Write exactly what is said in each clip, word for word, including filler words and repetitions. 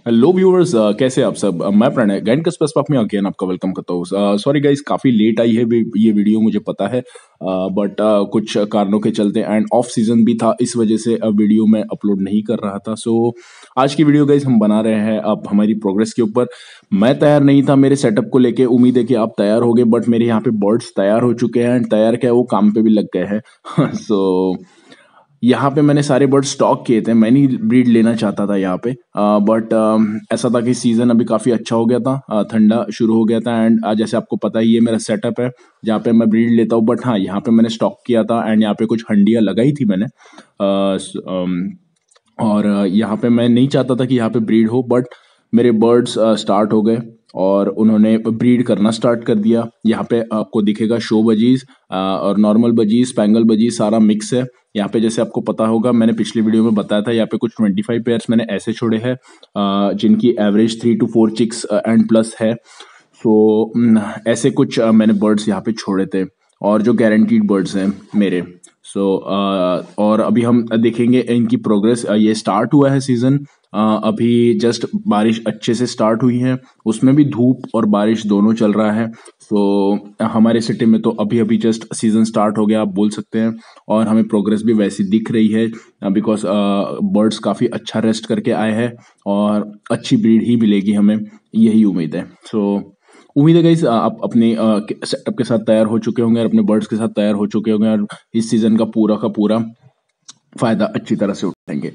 Hello viewers, कैसे आप सब। अ, मैं प्रणय गाइड स्पेस पार्क में अगेन आपका वेलकम करता हूँ। सॉरी गाइस, काफ़ी लेट आई है वी- ये वीडियो, मुझे पता है, बट कुछ कारणों के चलते एंड ऑफ सीजन भी था, इस वजह से अब वीडियो मैं अपलोड नहीं कर रहा था। सो आज की वीडियो गाइस हम बना रहे हैं अब हमारी प्रोग्रेस के ऊपर। मैं तैयार नहीं था मेरे सेटअप को लेके, उम्मीद है कि आप तैयार हो गए, बट मेरे यहाँ पे बर्ड्स तैयार हो चुके हैं एंड तैयार क्या है, वो काम पे भी लग गए हैं। सो यहाँ पे मैंने सारे बर्ड स्टॉक किए थे, मैं नहीं ब्रीड लेना चाहता था यहाँ पे, बट ऐसा था कि सीजन अभी काफ़ी अच्छा हो गया था, अ, ठंडा शुरू हो गया था एंड जैसे आपको पता ही ये मेरा सेटअप है जहाँ पे मैं ब्रीड लेता हूँ। बट हाँ, यहाँ पे मैंने स्टॉक किया था एंड यहाँ पे कुछ हंडियाँ लगाई थी मैंने, अ, स- अम, और अ, यहाँ पे मैं नहीं चाहता था कि यहाँ पे ब्रीड हो, बट मेरे बर्ड्स स्टार्ट हो गए और उन्होंने ब्रीड करना स्टार्ट कर दिया। यहाँ पे आपको दिखेगा शो बजीज और नॉर्मल बजीज, स्पैंगल बजीज, सारा मिक्स है। यहाँ पे जैसे आपको पता होगा, मैंने पिछली वीडियो में बताया था, यहाँ पे कुछ ट्वेंटी फाइव पेयर्स मैंने ऐसे छोड़े हैं अ, जिनकी average three two four chicks and plus है। सो ऐसे कुछ अ, मैंने बर्ड्स यहाँ पे छोड़े थे और जो गारंटीड बर्ड्स हैं मेरे। सो so, और अभी हम देखेंगे इनकी प्रोग्रेस। ये स्टार्ट हुआ है सीजन, अभी जस्ट बारिश अच्छे से स्टार्ट हुई है, उसमें भी धूप और बारिश दोनों चल रहा है। सो so, हमारे सिटी में तो अभी अभी जस्ट सीजन स्टार्ट हो गया आप बोल सकते हैं, और हमें प्रोग्रेस भी वैसी दिख रही है बिकॉज बर्ड्स काफ़ी अच्छा रेस्ट करके आए हैं और अच्छी ब्रीड ही मिलेगी हमें, यही उम्मीद है। सो so, उम्मीद है गाइस आप अपने सेटअप के साथ तैयार हो चुके होंगे और अपने बर्ड्स के साथ तैयार हो चुके होंगे और इस सीजन का पूरा का पूरा फायदा अच्छी तरह से उठाएंगे।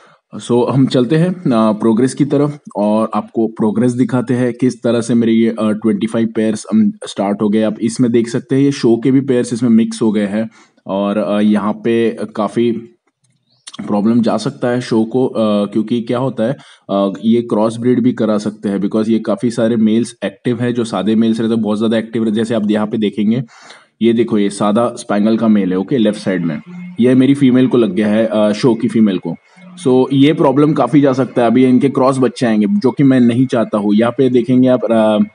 सो so, हम चलते हैं प्रोग्रेस की तरफ और आपको प्रोग्रेस दिखाते हैं किस तरह से मेरे ये ट्वेंटी फाइव पेयर्स स्टार्ट हो गए। आप इसमें देख सकते हैं ये शो के भी पेयर्स इसमें मिक्स हो गए हैं और अ, यहाँ पे काफ़ी प्रॉब्लम जा सकता है शो को, अ, क्योंकि क्या होता है, अ, ये क्रॉस ब्रीड भी करा सकते हैं बिकॉज ये काफ़ी सारे मेल्स एक्टिव है, जो सादे मेल्स रहते हैं बहुत ज़्यादा एक्टिव रहते हैं। जैसे आप यहाँ पे देखेंगे, ये देखो, ये सादा स्पैंगल का मेल है, ओके, लेफ्ट साइड में ये मेरी फीमेल को लग गया है, अ, शो की फीमेल को। सो ये प्रॉब्लम काफ़ी जा सकता है, अभी इनके क्रॉस बच्चे आएंगे जो कि मैं नहीं चाहता हूँ। यहाँ पे देखेंगे आप,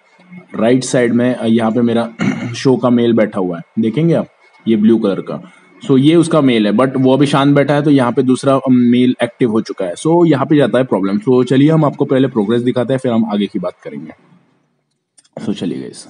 राइट साइड में अ, यहाँ पे मेरा शो का मेल बैठा हुआ है, देखेंगे आप, ये ब्लू कलर का। सो so, ये उसका मेल है, बट वो अभी शांत बैठा है, तो यहाँ पे दूसरा मेल एक्टिव हो चुका है। सो so, यहाँ पे जाता है प्रॉब्लम। सो so, चलिए हम आपको पहले प्रोग्रेस दिखाते हैं, फिर हम आगे की बात करेंगे। सो so, चलिए गाइस।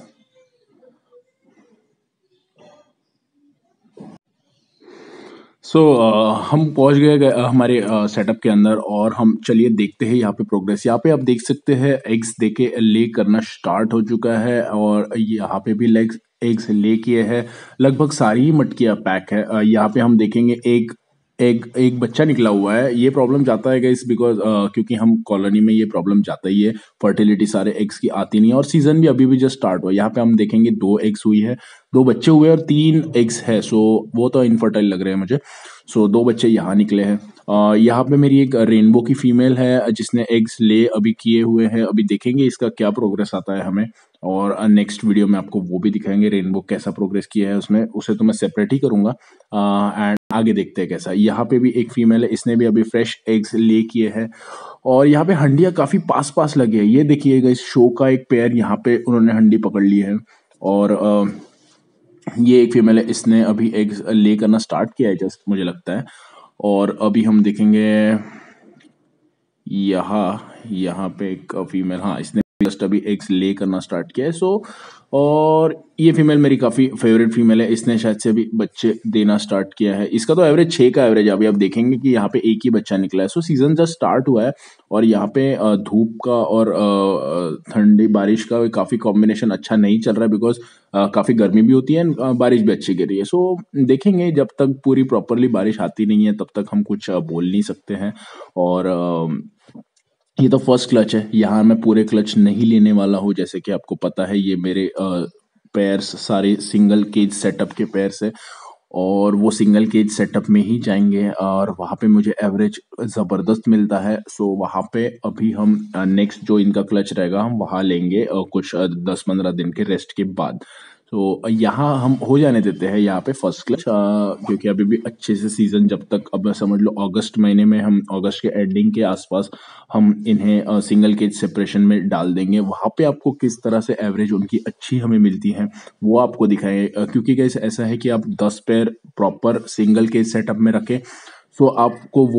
सो so, uh, हम पहुंच गए गए, uh, हमारे सेटअप के अंदर और हम चलिए देखते हैं यहाँ पे प्रोग्रेस। यहाँ पे आप देख सकते हैं एग्स देके ले करना स्टार्ट हो चुका है और यहाँ पे भी लेग्स एग्स ले किए हैं, लगभग सारी ही मटकियाँ पैक है। uh, यहाँ पे हम देखेंगे एक एक एक बच्चा निकला हुआ है। ये प्रॉब्लम जाता है गाइस बिकॉज क्योंकि हम कॉलोनी में, ये प्रॉब्लम जाता ही है, फर्टिलिटी सारे एग्स की आती नहीं है और सीजन भी अभी भी जस्ट स्टार्ट हुआ। यहाँ पे हम देखेंगे दो एग्स हुई है, दो बच्चे हुए और तीन एग्स है। सो वो तो इनफर्टाइल लग रहे हैं मुझे। सो दो बच्चे यहाँ निकले हैं। अ, यहाँ पे मेरी एक रेनबो की फीमेल है जिसने एग्स ले अभी किए हुए हैं, अभी देखेंगे इसका क्या प्रोग्रेस आता है हमें, और नेक्स्ट वीडियो में आपको वो भी दिखाएंगे रेनबो कैसा प्रोग्रेस किया है उसमें, उसे तो मैं सेपरेट ही करूंगा। एंड आगे देखते हैं कैसा। यहाँ पे भी एक फीमेल है, इसने भी अभी फ्रेश एग्स ले किए हैं और यहाँ पे हंडियाँ काफी पास पास लगी है। ये देखिएगा, इस शो का एक पेयर यहाँ पे उन्होंने हंडी पकड़ ली है और अ, ये एक फीमेल है, इसने अभी एग ले करना स्टार्ट किया है जस्ट, मुझे लगता है। और अभी हम देखेंगे यहाँ यहाँ पे एक फीमेल, हाँ, इसने जस्ट अभी एग्स ले करना स्टार्ट किया है। सो और ये फीमेल मेरी काफ़ी फेवरेट फीमेल है, इसने शायद से अभी बच्चे देना स्टार्ट किया है। इसका तो एवरेज छः का एवरेज है, अभी आप देखेंगे कि यहाँ पे एक ही बच्चा निकला है। सो सीजन जस्ट स्टार्ट हुआ है और यहाँ पे अ, धूप का और अ, ठंडी बारिश का काफ़ी कॉम्बिनेशन अच्छा नहीं चल रहा है बिकॉज काफ़ी गर्मी भी होती है and, अ, बारिश भी अच्छी गिर रही है। सो देखेंगे, जब तक पूरी प्रॉपरली बारिश आती नहीं है तब तक हम कुछ अ, बोल नहीं सकते हैं। और अ, ये तो फर्स्ट क्लच है, यहाँ मैं पूरे क्लच नहीं लेने वाला हूँ। जैसे कि आपको पता है, ये मेरे पेयर्स सारे सिंगल केज सेटअप के पेयर्स है और वो सिंगल केज सेटअप में ही जाएंगे और वहाँ पे मुझे एवरेज ज़बरदस्त मिलता है। सो वहाँ पे अभी हम नेक्स्ट जो इनका क्लच रहेगा हम वहाँ लेंगे अ, कुछ दस पंद्रह दिन के रेस्ट के बाद। तो यहाँ हम हो जाने देते हैं यहाँ पे फर्स्ट क्लच, क्योंकि अभी भी अच्छे से सीजन, जब तक, अब समझ लो अगस्त महीने में, हम अगस्त के एंडिंग के आसपास हम इन्हें सिंगल केज सेपरेशन में डाल देंगे। वहाँ पे आपको किस तरह से एवरेज उनकी अच्छी हमें मिलती है वो आपको दिखाएं, अ, क्योंकि कैसे ऐसा है कि आप दस pair proper single cage setup में रखें, सो आपको वो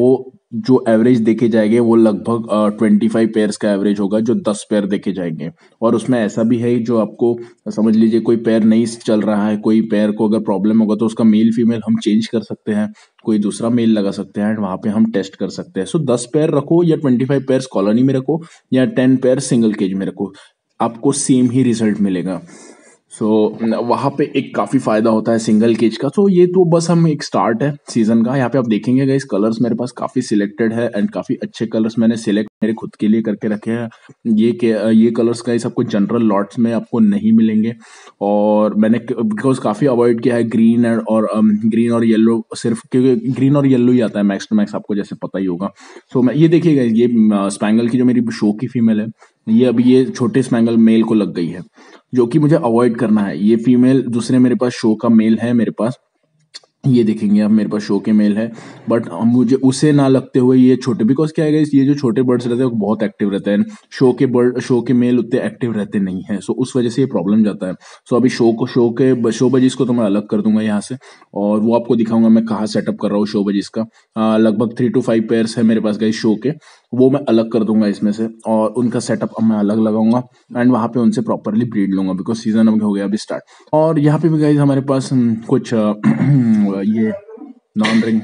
जो एवरेज देखे जाएंगे वो लगभग ट्वेंटी फाइव पेयर्स का एवरेज होगा, जो दस पेयर देखे जाएंगे। और उसमें ऐसा भी है जो आपको समझ लीजिए कोई पेयर नहीं चल रहा है, कोई पेयर को अगर प्रॉब्लम होगा तो उसका मेल फीमेल हम चेंज कर सकते हैं, कोई दूसरा मेल लगा सकते हैं एंड वहां पे हम टेस्ट कर सकते हैं। सो दस पेयर रखो या ट्वेंटी फाइव पेयर कॉलोनी में रखो या टेन पेयर सिंगल केज में रखो, आपको सेम ही रिजल्ट मिलेगा। सो so, वहाँ पे एक काफ़ी फ़ायदा होता है सिंगल केज का। तो ये तो बस हम एक स्टार्ट है सीज़न का। यहाँ पे आप देखेंगे गाइस कलर्स मेरे पास काफ़ी सिलेक्टेड है एंड काफ़ी अच्छे कलर्स मैंने सिलेक्ट मेरे खुद के लिए करके रखे हैं। ये के ये कलर्स गाइस आपको जनरल लॉट्स में आपको नहीं मिलेंगे, और मैंने बिकॉज काफ़ी अवॉइड किया है ग्रीन एंड और ग्रीन और येलो, सिर्फ क्योंकि ग्रीन और येलो ही आता है मैक्स टू मैक्स, आपको जैसे पता ही होगा। सो so, मैं ये देखिएगा, ये स्पैंगल की जो मेरी शो की फीमेल है, ये अभी ये छोटे स्पैंगल मेल को लग गई है, जो कि मुझे अवॉइड करना है। ये फीमेल दूसरे मेरे पास शो का मेल है मेरे पास, ये देखेंगे आप मेरे पास शो के मेल है, बट मुझे उसे ना लगते हुए ये छोटे, बिकॉज क्या है ये जो छोटे बर्ड्स रहते हैं वो बहुत एक्टिव रहते हैं, शो के बर्ड शो के मेल उतने एक्टिव रहते नहीं है। सो उस वजह से ये प्रॉब्लम जाता है। सो अभी शो को शो के शो बजीज को तो मैं अलग कर दूंगा यहाँ से, और वो आपको दिखाऊंगा मैं कहाँ सेटअप कर रहा हूँ शो बजीज का। आ, लगभग थ्री टू फाइव पेयर्स है मेरे पास गई शो के, वो मैं अलग कर दूंगा इसमें से, और उनका सेटअप अब मैं अलग लगाऊंगा एंड वहां पे उनसे प्रॉपरली ब्रीड लूंगा, बिकॉज सीजन अब हो गया अभी स्टार्ट। और यहाँ पे भी गाइज हमारे पास हम्म, कुछ अ, ये non ring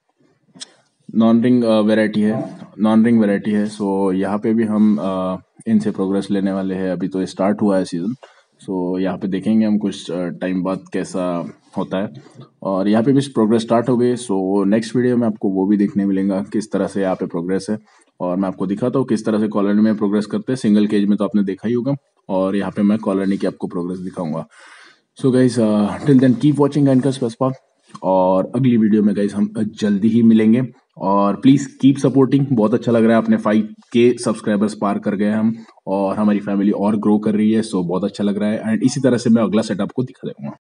non ring variety है, नॉन रिंग वेराइटी है। सो यहाँ पे भी हम अ, इनसे प्रोग्रेस लेने वाले हैं। अभी तो स्टार्ट हुआ है सीजन, सो यहाँ पे देखेंगे हम कुछ टाइम बाद कैसा होता है। और यहाँ पे भी प्रोग्रेस स्टार्ट हो गई, सो नेक्स्ट वीडियो में आपको वो भी देखने मिलेगा किस तरह से यहाँ पे प्रोग्रेस है, और मैं आपको दिखाता हूँ किस तरह से कॉलोनी में प्रोग्रेस करते हैं। सिंगल केज में तो आपने देखा ही होगा, और यहाँ पे मैं कॉलोनी की आपको प्रोग्रेस दिखाऊंगा। So guys till then keep watching anchor space park, और अगली वीडियो में गाइज हम जल्दी ही मिलेंगे। और प्लीज कीप सपोर्टिंग, बहुत अच्छा लग रहा है, अपने फाइव के सब्सक्राइबर्स पार कर गए हम, और हमारी फैमिली और ग्रो कर रही है। सो बहुत अच्छा लग रहा है, एंड इसी तरह से मैं अगला सेटअप को दिखा दूंगा।